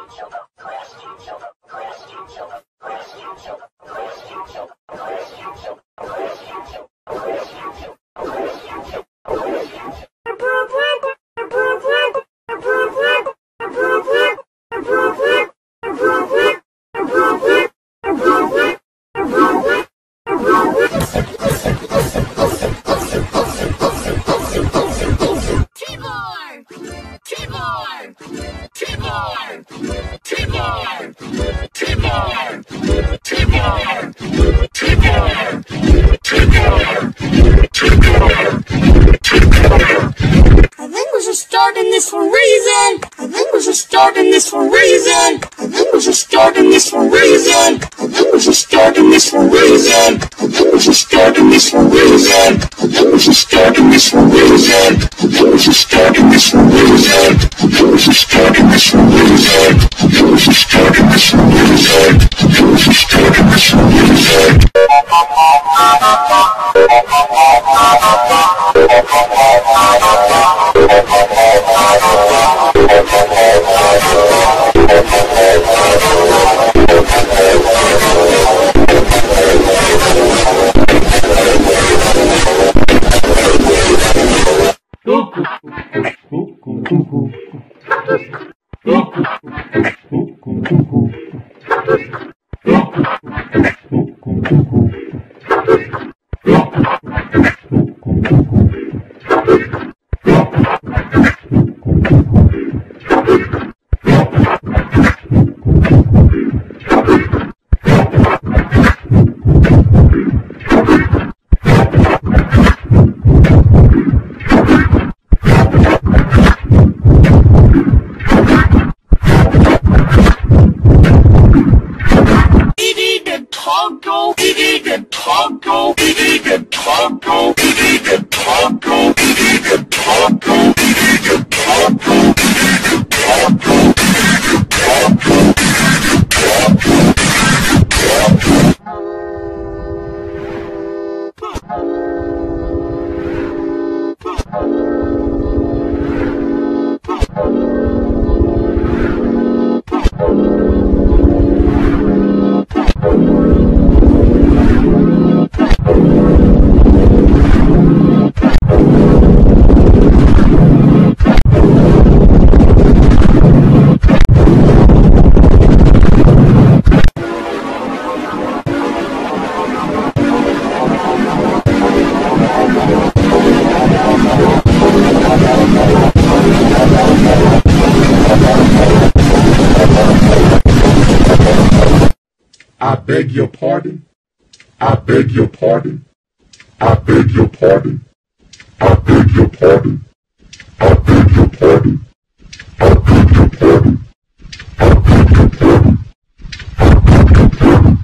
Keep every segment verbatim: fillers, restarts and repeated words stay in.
Starting this for a reason. I think we're just starting this for a reason. I think we're just starting this for a reason. I think we're just starting this for a reason. I think we're just starting this for a reason. I think we're just starting this for a reason. I think we're just starting this for a reason. I think we're just starting this for a reason. I think we're just starting this for a reason. I think we're just starting this for a reason. I beg your pardon. I beg your pardon. I beg your pardon. I beg your pardon. I beg your pardon. I beg your pardon. I beg your pardon. I beg your pardon.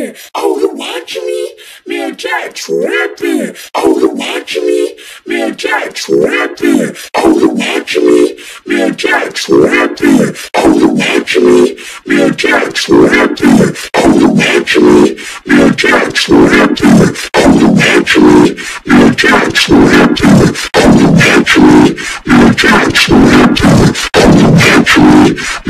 trapping. Oh, you watching me? Man, Jack trapping. Oh, you watching me? Man, Jack trapping. Oh, you watching me? Man, Jack trapping. Oh, you watching me? Man, Jack trapping. Oh, you watching me? Man, Jack trapping. Oh, you watching me? Man, Jack trapping. Oh, you watching me? Man, Jack trapping. Oh, you watching me?